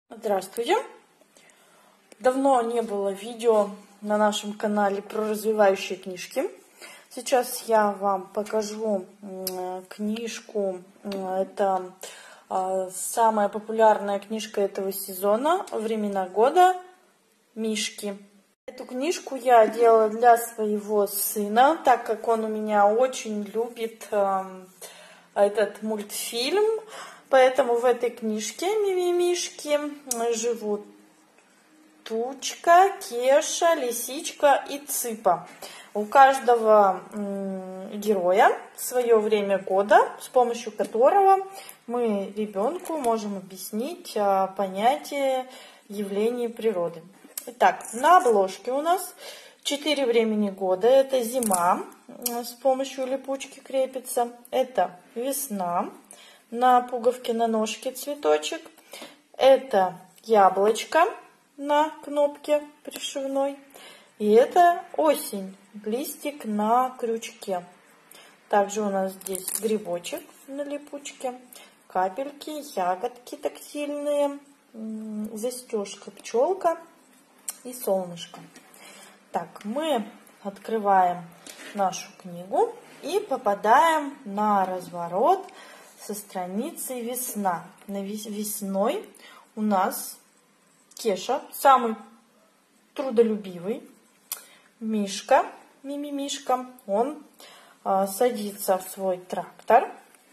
Здравствуйте! Давно не было видео на нашем канале про развивающие книжки. Сейчас я вам покажу книжку. Это самая популярная книжка этого сезона «Времена года. Мишки». Эту книжку я делала для своего сына, так как он у меня очень любит этот мультфильм. Поэтому в этой книжке «Мимимишки» живут Тучка, Кеша, Лисичка и Цыпа. У каждого героя свое время года, с помощью которого мы ребенку можем объяснить понятие явлений природы. Итак, на обложке у нас 4 времени года. Это зима, с помощью липучки крепится. Это весна. На пуговке на ножке цветочек. Это яблочко на кнопке пришивной. И это осень, листик на крючке. Также у нас здесь грибочек на липучке, капельки, ягодки тактильные, застежка, пчелка и солнышко. Так, мы открываем нашу книгу и попадаем на разворот со страницы «Весна». Весной у нас Кеша, самый трудолюбивый, Мишка, Мимимишка, он садится в свой трактор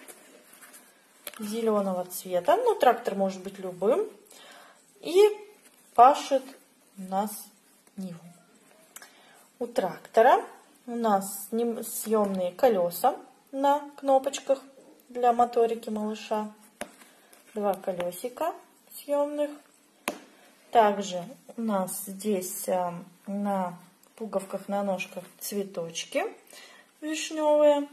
зеленого цвета, ну трактор может быть любым, и пашет у нас ниву. У трактора у нас съемные колеса на кнопочках для моторики малыша, 2 колесика съемных. Также у нас здесь на пуговках на ножках цветочки вишневые,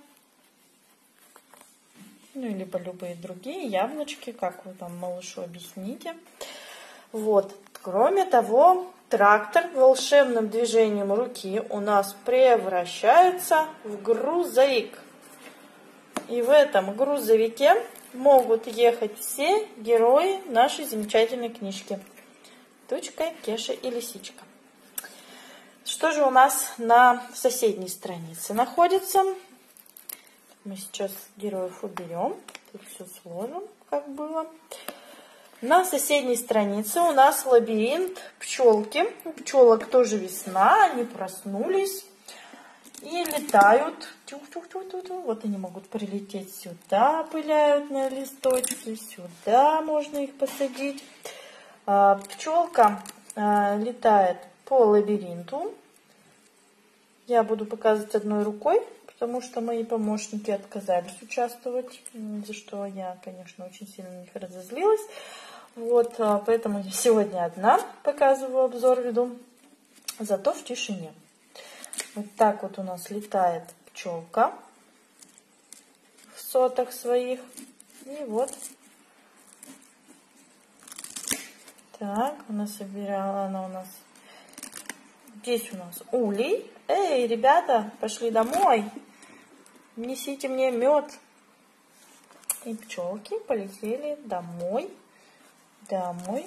ну или любые другие, яблочки, как вы там малышу объясните. Вот. Кроме того, трактор волшебным движением руки у нас превращается в грузовик. И в этом грузовике могут ехать все герои нашей замечательной книжки. Тучка, Кеша и Лисичка. Что же у нас на соседней странице находится? Мы сейчас героев уберем. Тут все сложим, как было. На соседней странице у нас лабиринт пчелки. У пчелок тоже весна, они проснулись и летают. Вот они могут прилететь сюда, пыляют на листочки, сюда можно их посадить. Пчелка летает по лабиринту. Я буду показывать одной рукой, потому что мои помощники отказались участвовать, за что я, конечно, очень сильно на них разозлилась. Вот, поэтому я сегодня одна показываю обзор, веду, зато в тишине. Вот так вот у нас летает пчелка в сотах своих. И вот так, она собирала, она у нас... Здесь у нас улей. Эй, ребята, пошли домой. Несите мне мед. И пчелки полетели домой. Домой.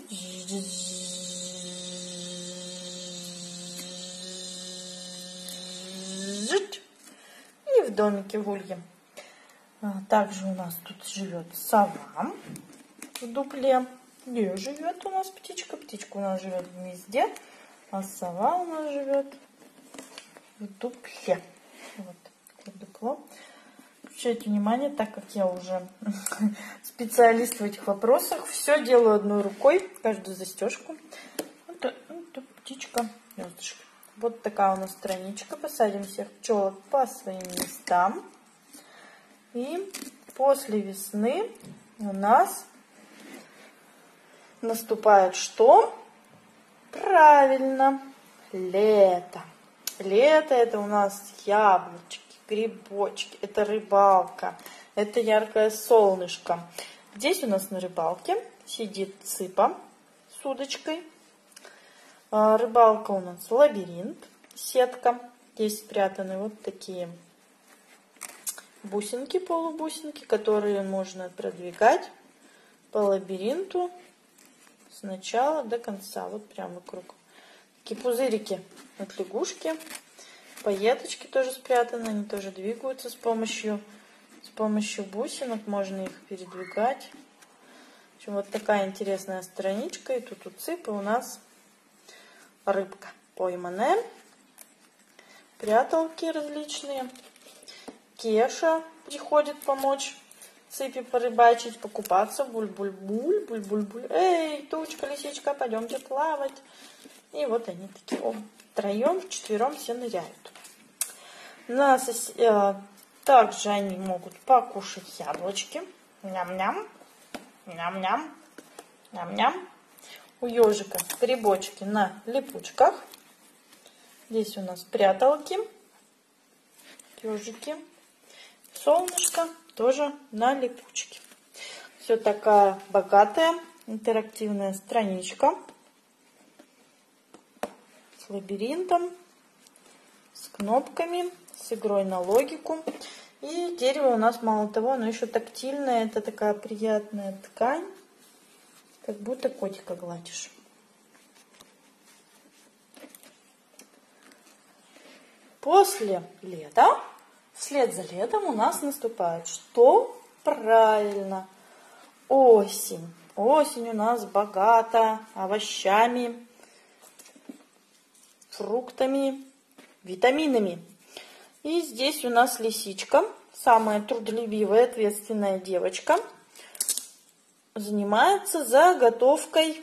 И в домике в улье. Также у нас тут живет сова в дупле. Где живет у нас птичка? Птичка у нас живет в гнезде, а сова у нас живет в дупле. Вот такое дупло. Обращайте внимание, так как я уже специалист в этих вопросах, все делаю одной рукой, каждую застежку. Вот птичка, звездочка. Вот такая у нас страничка. Посадим всех пчелок по своим местам. И после весны у нас наступает что? Правильно, лето. Лето — это у нас яблочки, грибочки, это рыбалка, это яркое солнышко. Здесь у нас на рыбалке сидит Цыпа с удочкой. Рыбалка у нас лабиринт, сетка. Здесь спрятаны вот такие бусинки, полубусинки, которые можно продвигать по лабиринту с начала до конца, вот прям вокруг. Такие пузырики от лягушки. Пайеточки тоже спрятаны, они тоже двигаются с помощью бусинок, можно их передвигать. В общем, вот такая интересная страничка. И тут у цыпы у нас рыбка пойманная. Пряталки различные. Кеша приходит помочь цыпе порыбачить, покупаться. Буль-буль-буль, буль-буль-буль. Эй, тучка, лисичка, пойдемте плавать. И вот они такие втроем, вчетвером все ныряют. Также они могут покушать яблочки. Ням-ням, ням-ням, ням-ням. У ежика грибочки на липучках. Здесь у нас пряталки, ежики. Солнышко тоже на липучке. Все такая богатая интерактивная страничка с лабиринтом, с кнопками, с игрой на логику. И дерево у нас мало того, оно еще тактильное. Это такая приятная ткань, как будто котика гладишь. После лета, вслед за летом у нас наступает что? Правильно, осень. Осень у нас богата овощами, фруктами, витаминами. И здесь у нас лисичка, самая трудолюбивая, ответственная девочка, занимается заготовкой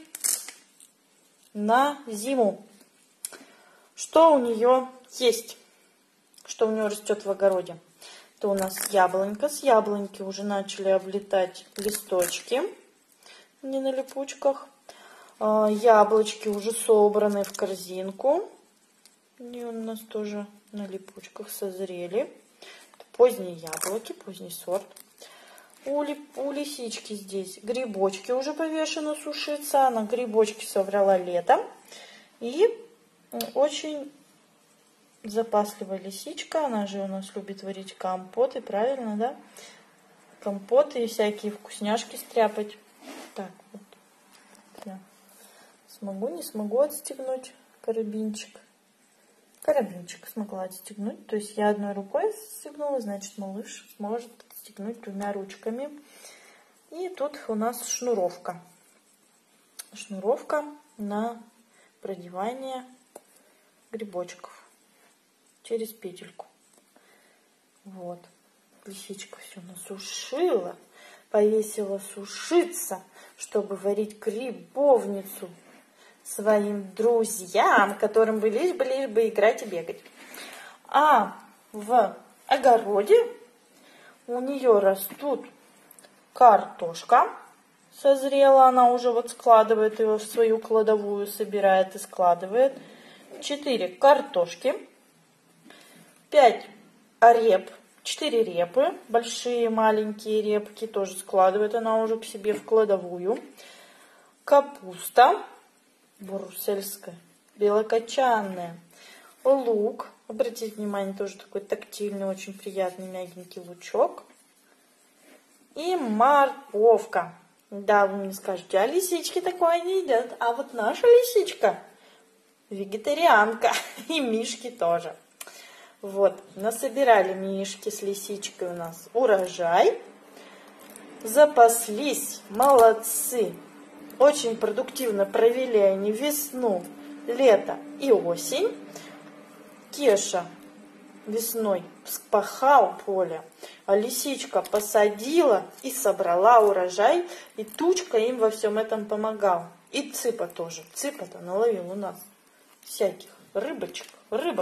на зиму. Что у нее есть? Что у нее растет в огороде? Это у нас яблонька. С яблоньки уже начали облетать листочки, не на липучках. Яблочки уже собраны в корзинку. И у нас тоже на липучках созрели. Это поздние яблоки, поздний сорт. У лисички здесь грибочки уже повешены сушиться. Она грибочки собрала летом. И очень запасливая лисичка. Она же у нас любит варить компоты, правильно, да? Компоты и всякие вкусняшки стряпать. Так, вот. Я смогу, не смогу отстегнуть карабинчик. Карабинчик смогла отстегнуть. То есть я одной рукой отстегнула, значит, малыш сможет отстегнуть двумя ручками. И тут у нас шнуровка. Шнуровка на продевание грибочков через петельку. Вот. Лисичка все насушила, повесила сушиться, чтобы варить грибовницу своим друзьям, которым бы лишь бы играть и бегать. А в огороде у нее растут картошка. Созрела, она уже вот складывает ее в свою кладовую, собирает и складывает. 4 картошки, 5 реп, 4 репы, большие, маленькие репки тоже складывает она уже к себе в кладовую. Капуста брюссельская, белокочанная, лук, обратите внимание, тоже такой тактильный, очень приятный, мягенький лучок. И морковка. Да, вы мне скажете, а лисички такое не едят. А вот наша лисичка вегетарианка. И мишки тоже. Вот, насобирали мишки с лисичкой у нас урожай. Запаслись, молодцы. Очень продуктивно провели они весну, лето и осень. Кеша весной вспахал поле, а лисичка посадила и собрала урожай, и Тучка им во всем этом помогал. И Цыпа тоже. Цыпа-то наловил у нас всяких рыбок.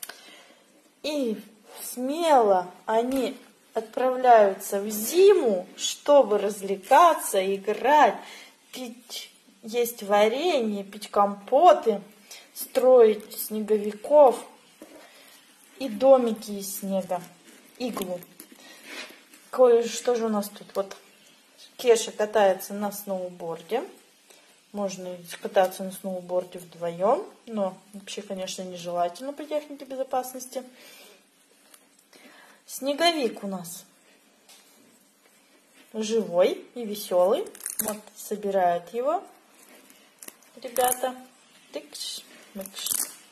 И смело они отправляются в зиму, чтобы развлекаться, играть, пить, есть варенье, пить компоты, строить снеговиков и домики из снега, иглу. Что же у нас тут? Вот Кеша катается на сноуборде. Можно кататься на сноуборде вдвоем, но вообще, конечно, нежелательно по технике безопасности. Снеговик у нас живой и веселый. Вот собирает его ребята. Тыкш, мыкш.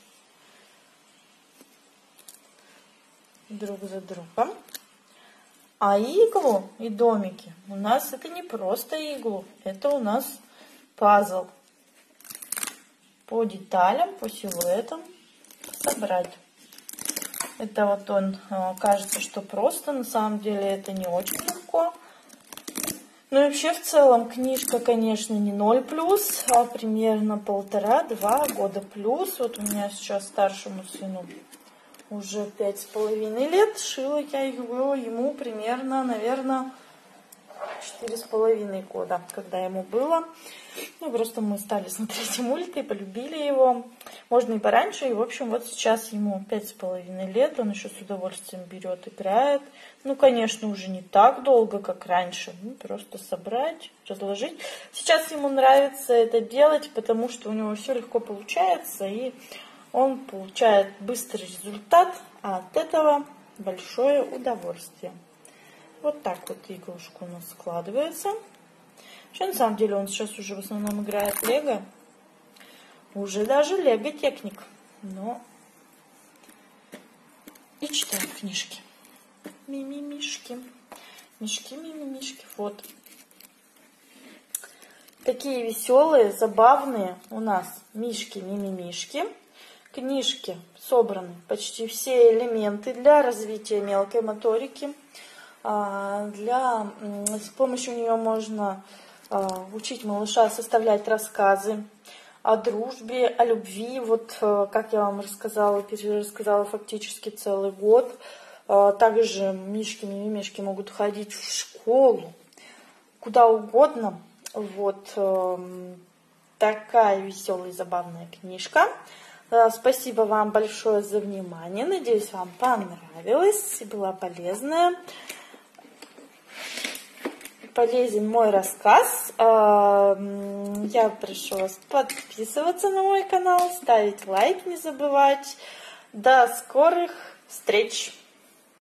Друг за другом. А иглу и домики у нас это не просто иглу, это у нас пазл. По деталям, по силуэтам собрать. Это вот он, кажется, что просто, на самом деле это не очень легко. Ну и вообще в целом книжка, конечно, не 0+, а примерно 1,5-2 года плюс. Вот у меня сейчас старшему сыну уже 5,5 лет. Шила я его ему примерно, наверное, 4,5 года, когда ему было. Ну, просто мы стали смотреть мульты, полюбили его. Можно и пораньше. И, в общем, вот сейчас ему 5,5 лет. Он еще с удовольствием берет, играет. Ну, конечно, уже не так долго, как раньше. Ну, просто собрать, разложить. Сейчас ему нравится это делать, потому что у него все легко получается. И он получает быстрый результат. А от этого большое удовольствие. Вот так вот игрушка у нас складывается. Вообще, на самом деле, он сейчас уже в основном играет лего. Уже даже лего-техник. Но и читает книжки. Мимимишки. Мишки, мимимишки. Вот. Такие веселые, забавные у нас мишки-мимимишки. Книжки собраны почти все элементы для развития мелкой моторики. С помощью нее можно учить малыша составлять рассказы о дружбе, о любви. Вот как я вам рассказала, перерассказала фактически целый год. Также мишки-мимимишки могут ходить в школу, куда угодно. Вот такая веселая и забавная книжка. Спасибо вам большое за внимание. Надеюсь, вам понравилось и была полезная. Полезен мой рассказ. Я прошу вас подписываться на мой канал, ставить лайк, не забывать. До скорых встреч!